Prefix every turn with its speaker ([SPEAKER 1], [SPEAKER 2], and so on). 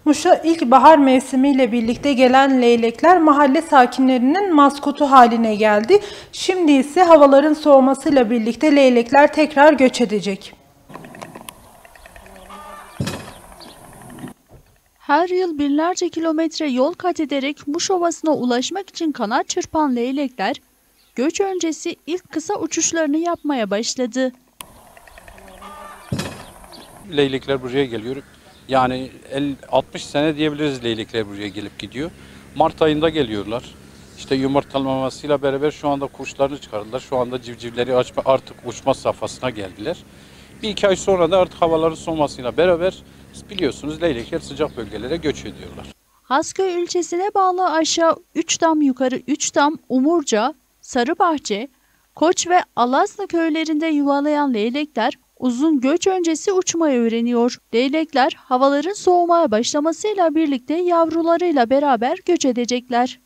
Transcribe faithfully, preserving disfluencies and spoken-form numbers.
[SPEAKER 1] Muş'a ilkbahar mevsimiyle birlikte gelen leylekler mahalle sakinlerinin maskotu haline geldi. Şimdi ise havaların soğumasıyla birlikte leylekler tekrar göç edecek.
[SPEAKER 2] Her yıl binlerce kilometre yol kat ederek Muş Ovası'na ulaşmak için kanat çırpan leylekler, göç öncesi ilk kısa uçuşlarını yapmaya başladı.
[SPEAKER 3] Leylekler buraya geliyor. Yani altmış sene diyebiliriz leylekler buraya gelip gidiyor. Mart ayında geliyorlar. İşte yumurtalamasıyla beraber şu anda kuşlarını çıkardılar. Şu anda civcivleri açma, artık uçma safhasına geldiler. Bir iki ay sonra da artık havaların soğumasıyla beraber biliyorsunuz leylekler sıcak bölgelere göç ediyorlar.
[SPEAKER 2] Hasköy ilçesine bağlı aşağı üç dam yukarı üç dam Umurca, Sarıbahçe, Koç ve Alazlı köylerinde yuvalayan leylekler uzun göç öncesi uçmayı öğreniyor. Leylekler havaların soğumaya başlamasıyla birlikte yavrularıyla beraber göç edecekler.